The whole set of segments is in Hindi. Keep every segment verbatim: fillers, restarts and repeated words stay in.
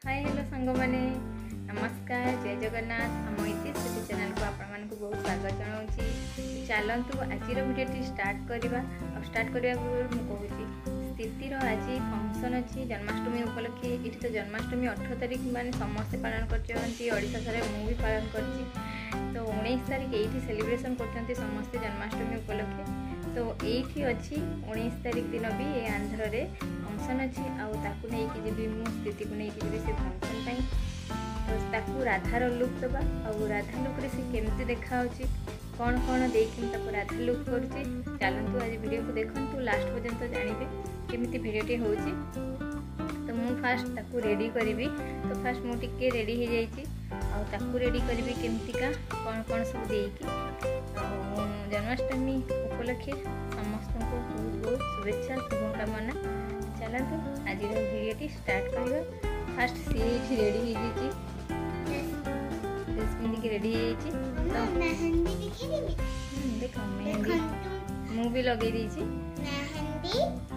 हाय हेलो सांग मैंने नमस्कार जय जगन्नाथ आम इतिश्री चैनल को आपण को बहुत स्वागत जनाऊँगी। चलतु आज भिडियो स्टार्ट करवा और स्टार्ट करने पूर्व मुझे स्थितिर आज फंक्शन अच्छी जन्माष्टमी उपलक्षे ये तो जन्माष्टमी अठर तारिख मैंने समस्ते पालन करशा सारे मुझे पालन कर तो उन्नीस तारिख ये सेलिब्रेशन कर समस्ते जन्माष्टमी उपलक्षे तो ये अच्छी उन्नीस तारिख दिन भी ये आंध्र रे फंक्शन अच्छी आउ नहीं जी मु स्थिति को लेकिन जी से फंक्शन तो ताकू राधार लुक दबा आउ राधा लुक रे से केमती देखा कौन कौन देखिन ताको राधा लुक करुचे। चलतु आज वीडियो को देखंतु लास्ट पर्यंत जानिबे केमिति वीडियोटी होउची। तो मु फास्ट ताकू रेडी करिवि तो फास्ट मु टिके रेडी हो जाइछि आउ ताकू रेडी करिवि केमतिका कौन कौन सब देकी आउ जन्माष्टमी उपलक्षे समस्त को बहुत बहुत शुभेच्छा शुभकामना। चलतु आज वीडियोटी स्टार्ट करवा। फास्ट सी रेडी हो जाइछि ड्रेस पिंधि रेडी हो तो मेहंदी दिखी देबी देखो मेहंदी मु भी लगे दीची मेहंदी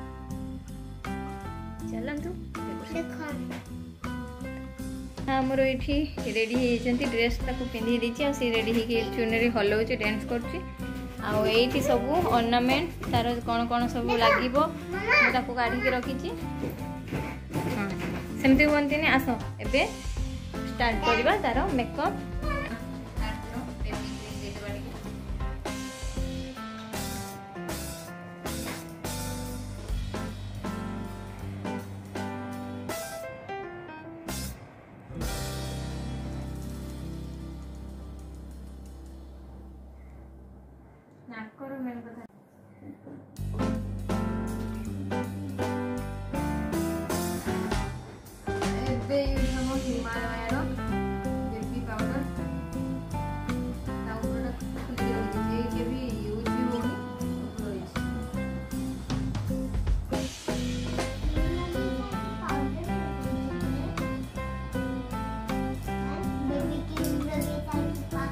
चलंतु देखो हमर एठी रेडी हेचंती ड्रेस ताको पिंधि दीची आ सी रेडी हे के चुनरी हलौची डांस करची आ एठी सब ऑर्नामेंट तार कोन कोन सब लागिबो मु ताको काढी के रखीची। हां सेमती बनती ने आसो एबे स्टार्ट करबा तार मेकअप। नाकर मेन कथा एबे हम हिमालय रो बेबी पाउडर पाउडर खुली होई जे के भी यूज भी होनी बेबी की लगे ताई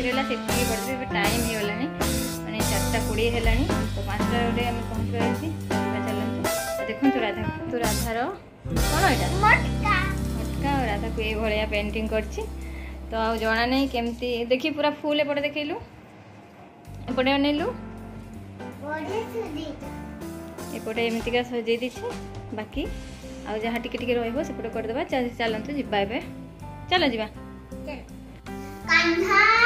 बाकी रहा से पढ़ते टाइम हो गलानी मैंने चार्टा कोड़े है तो पाँचटा आम पहुँचबार अच्छी चलते देखो राधा तो राधार कौन यहाँ मटका मटका और राधा को ये पेंटिंग करछि तो आ जना नहीं केमती देखी पूरा फुल एपटे देखलु एपटे अनेलु बड़े सुदी एपटे एमतिका सजे दीछे बाकी आ जहाँ टिके टिके रहइबो सेपटे कर देबा चलंतु जिबा एबे चलो जिबा कान्हा